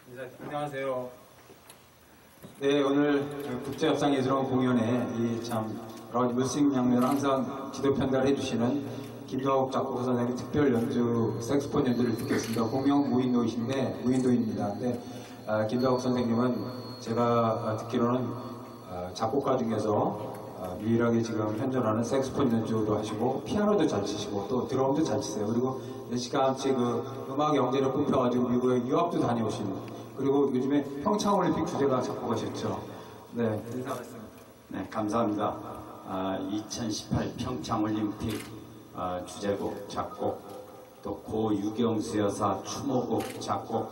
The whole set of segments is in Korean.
안녕하세요. 네, 오늘 국제협상예술원 공연에 참 여러 가지 물색양면을 항상 지도 편달해 주시는 김덕욱 작곡가 선생님의 특별 연주, 색스폰 연주를 듣겠습니다. 공명 무인도입니다. 근데 김덕욱 선생님은 제가 듣기로는 작곡가 중에서 유일하게 지금 현존하는 색스폰 연주도 하시고 피아노도 잘 치시고 또 드럼도 잘 치세요. 그리고 시간치 음악 영재를 뽑혀가지고 미국에 유학도 다녀오신, 그리고 요즘에 평창올림픽 주제가 작곡하셨죠. 네, 인사 말씀. 네, 감사합니다. 2018 평창올림픽 주제곡 작곡, 또 고 유경수 여사 추모곡 작곡,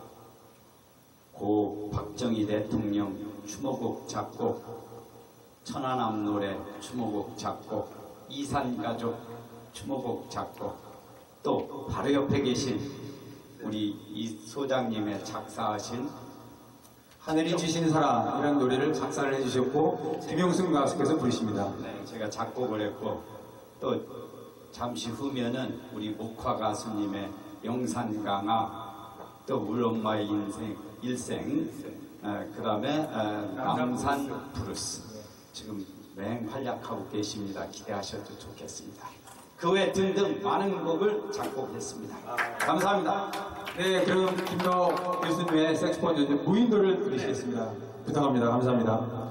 고 박정희 대통령 추모곡 작곡, 천안함 노래 추모곡 작곡, 이산가족 추모곡 작곡, 또 바로 옆에 계신 우리 이 소장님의 작사하신 하늘이 주신 사랑이라는 노래를 작사를 해주셨고 김용승 가수께서 부르십니다. 네, 제가 작곡을 했고, 또 잠시 후면은 우리 목화 가수님의 영산강화, 또 우리 엄마의 일생, 그 다음에 남산 브루스, 지금 맹활약하고 계십니다. 기대하셔도 좋겠습니다. 그 외 등등 많은 곡을 작곡했습니다. 감사합니다. 네, 그럼 김덕욱 교수님의 색스폰 연주 무인도를 부르시겠습니다. 부탁합니다. 감사합니다.